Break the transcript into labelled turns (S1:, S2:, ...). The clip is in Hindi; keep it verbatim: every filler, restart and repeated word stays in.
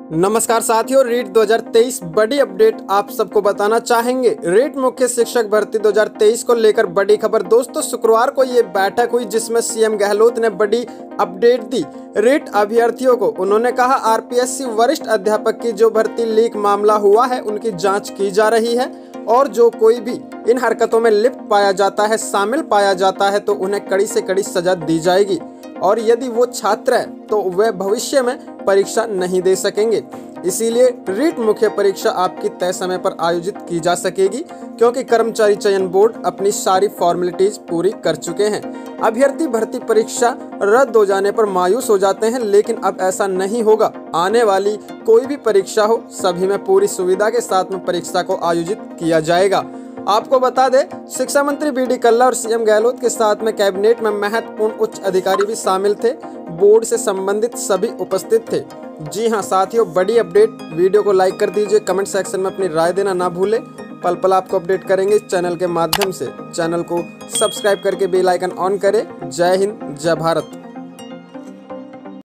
S1: नमस्कार साथियों, रीट दो हज़ार तेईस बड़ी अपडेट आप सबको बताना चाहेंगे। रीट मुख्य शिक्षक भर्ती दो हज़ार तेईस को लेकर बड़ी खबर। दोस्तों, शुक्रवार को ये बैठक हुई जिसमें सीएम गहलोत ने बड़ी अपडेट दी रीट अभ्यर्थियों को। उन्होंने कहा, आरपीएससी वरिष्ठ अध्यापक की जो भर्ती लीक मामला हुआ है उनकी जांच की जा रही है और जो कोई भी इन हरकतों में लिप्त पाया जाता है, शामिल पाया जाता है तो उन्हें कड़ी से कड़ी सजा दी जाएगी और यदि वो छात्र है तो वह भविष्य में परीक्षा नहीं दे सकेंगे। इसीलिए रीट मुख्य परीक्षा आपकी तय समय पर आयोजित की जा सकेगी क्योंकि कर्मचारी चयन बोर्ड अपनी सारी फॉर्मेलिटीज पूरी कर चुके हैं। अभ्यर्थी भर्ती परीक्षा रद्द हो जाने पर मायूस हो जाते हैं, लेकिन अब ऐसा नहीं होगा। आने वाली कोई भी परीक्षा हो, सभी में पूरी सुविधा के साथ में परीक्षा को आयोजित किया जाएगा। आपको बता दें, शिक्षा मंत्री बी डी कल्ला और सीएम गहलोत के साथ में कैबिनेट में महत्वपूर्ण उच्च अधिकारी भी शामिल थे। बोर्ड से संबंधित सभी उपस्थित थे। जी हां साथियों, बड़ी अपडेट। वीडियो को लाइक कर दीजिए, कमेंट सेक्शन में अपनी राय देना ना भूलें। पल पल आपको अपडेट करेंगे इस चैनल के माध्यम से। चैनल को सब्सक्राइब करके बेल आइकन ऑन करें। जय हिंद, जय भारत।